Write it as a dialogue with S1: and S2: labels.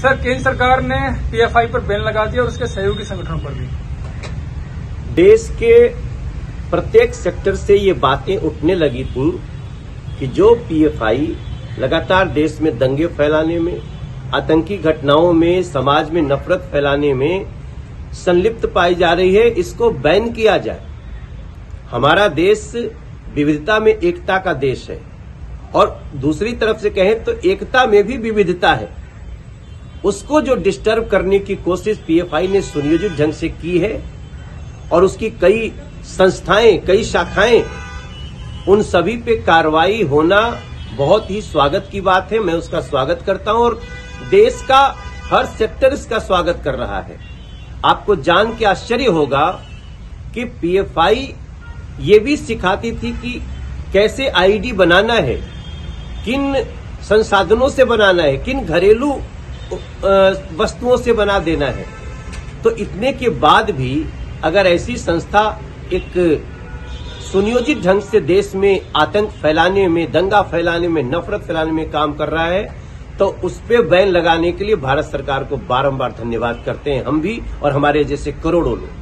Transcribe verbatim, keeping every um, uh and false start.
S1: Sir, केंद्र सरकार ने पीएफआई पर बैन लगा दिया और उसके सहयोगी संगठनों पर भी।
S2: देश के प्रत्येक सेक्टर से ये बातें उठने लगी थी कि जो पीएफआई लगातार देश में दंगे फैलाने में, आतंकी घटनाओं में, समाज में नफरत फैलाने में संलिप्त पाई जा रही है, इसको बैन किया जाए। हमारा देश विविधता में एकता का देश है और दूसरी तरफ से कहें तो एकता में भी विविधता है। उसको जो डिस्टर्ब करने की कोशिश पीएफआई ने सुनियोजित ढंग से की है और उसकी कई संस्थाएं, कई शाखाएं, उन सभी पे कार्रवाई होना बहुत ही स्वागत की बात है। मैं उसका स्वागत करता हूं और देश का हर सेक्टर इसका स्वागत कर रहा है। आपको जान के आश्चर्य होगा कि पीएफआई ये भी सिखाती थी कि कैसे आईडी बनाना है, किन संसाधनों से बनाना है, किन घरेलू वस्तुओं से बना देना है। तो इतने के बाद भी अगर ऐसी संस्था एक सुनियोजित ढंग से देश में आतंक फैलाने में, दंगा फैलाने में, नफरत फैलाने में काम कर रहा है, तो उस पर बैन लगाने के लिए भारत सरकार को बारंबार धन्यवाद करते हैं हम भी और हमारे जैसे करोड़ों लोग।